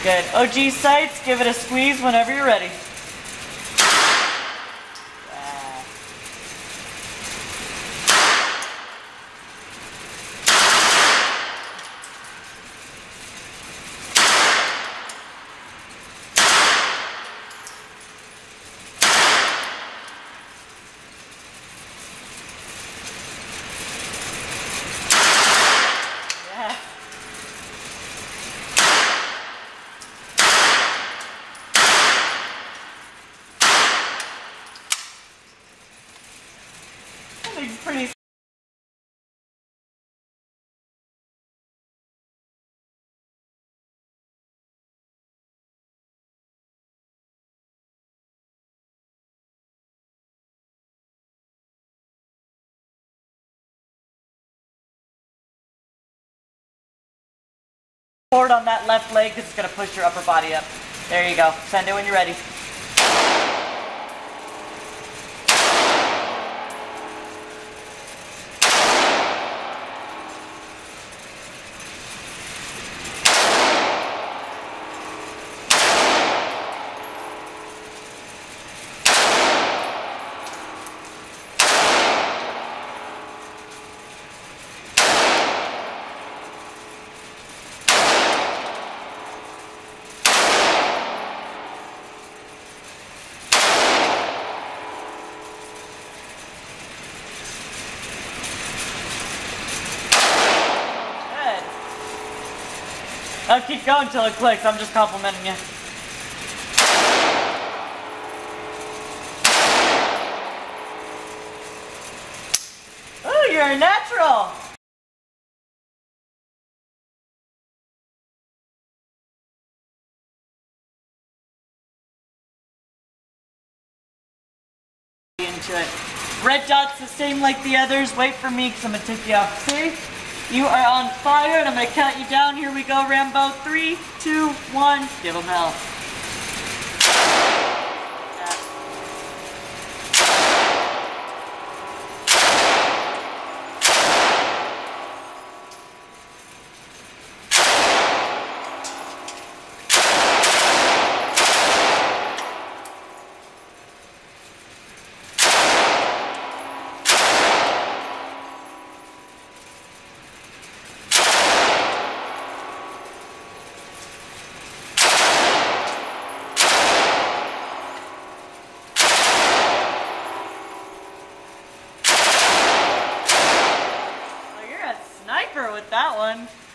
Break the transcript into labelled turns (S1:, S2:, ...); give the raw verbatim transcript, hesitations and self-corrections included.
S1: Good. O G sights, give it a squeeze whenever you're ready. It's pretty. Forward on that left leg because it's going to push your upper body up. There you go. Send it when you're ready. I'll keep going until it clicks. I'm just complimenting you. Oh, you're a natural. Into it. Red dots the same like the others. Wait for me because I'm going to take you off. See? You are on fire, and I'm going to count you down. Here we go, Rambo. Three, two, one. Give them hell. Sniper with that one.